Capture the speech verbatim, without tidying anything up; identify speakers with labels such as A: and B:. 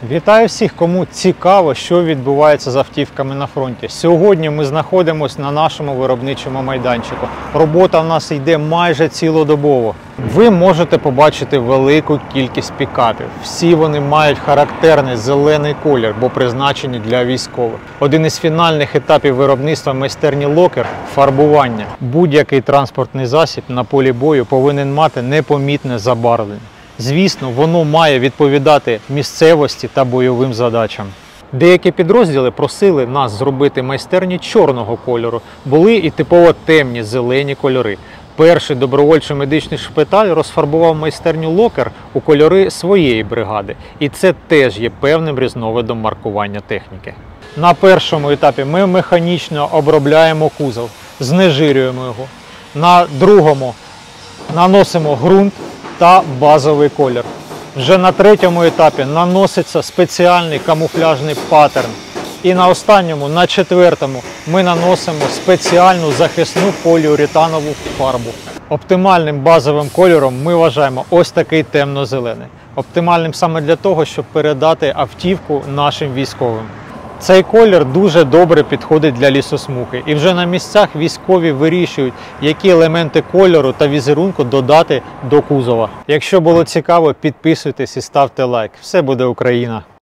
A: Вітаю всіх, кому цікаво, що відбувається з автівками на фронті. Сьогодні ми знаходимося на нашому виробничому майданчику. Робота в нас йде майже цілодобово. Ви можете побачити велику кількість пікапів. Всі вони мають характерний зелений колір, бо призначені для військових. Один із фінальних етапів виробництва майстерні Локер – фарбування. Будь-який транспортний засіб на полі бою повинен мати непомітне забарвлення. Звісно, воно має відповідати місцевості та бойовим задачам. Деякі підрозділи просили нас зробити майстерні чорного кольору. Були і типово темні зелені кольори. Перший добровольчий медичний шпиталь розфарбував майстерню Локер у кольори своєї бригади. І це теж є певним різновидом маркування техніки. На першому етапі ми механічно обробляємо кузов, знежирюємо його. На другому наносимо ґрунт та базовий колір. Вже на третьому етапі наноситься спеціальний камуфляжний паттерн. І на останньому, на четвертому, ми наносимо спеціальну захисну поліуретанову фарбу. Оптимальним базовим кольором ми вважаємо ось такий темно-зелений. Оптимальним саме для того, щоб передати автівку нашим військовим. Цей колір дуже добре підходить для лісосмуги. І вже на місцях військові вирішують, які елементи кольору та візерунку додати до кузова. Якщо було цікаво, підписуйтесь і ставте лайк. Все буде Україна!